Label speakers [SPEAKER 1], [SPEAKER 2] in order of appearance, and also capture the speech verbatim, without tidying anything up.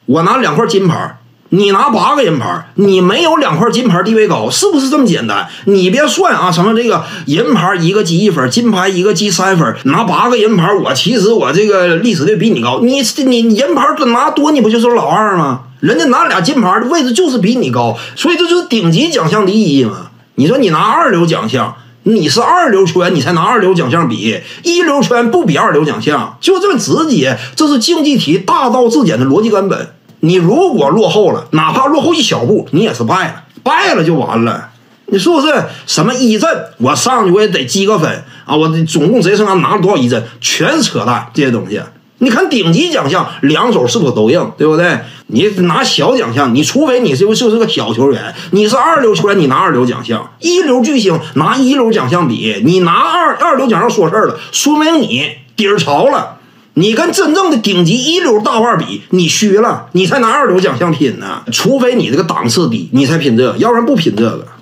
[SPEAKER 1] 我拿两块金牌，你拿八个银牌，你没有两块金牌地位高，是不是这么简单？你别算啊，什么这个银牌一个积一分，金牌一个积三分，拿八个银牌，我其实我这个历史队比你高，你你银牌拿多，你不就是老二吗？人家拿俩金牌的位置就是比你高，所以这就是顶级奖项的意义嘛。你说你拿二流奖项，你是二流球员，你才拿二流奖项比，一流球员不比二流奖项，就这么直接，这是竞技体大道至简的逻辑根本。你如果落后了，哪怕落后一小步，你也是败了，败了就完了。你是不是什么一阵我上去我也得积个分啊？我总共谁身上拿了多少一阵，全扯淡这些东西。你看顶级奖项两手是不是都硬，对不对？你拿小奖项，你除非你是就是个小球员，你是二流球员，你拿二流奖项；一流巨星拿一流奖项比，你拿二二流奖项说事儿了，说明你底儿潮了。你跟真正的顶级一流大腕比，你虚了，你才拿二流奖项拼呢。除非你这个档次低，你才拼这个，要不然不拼这个。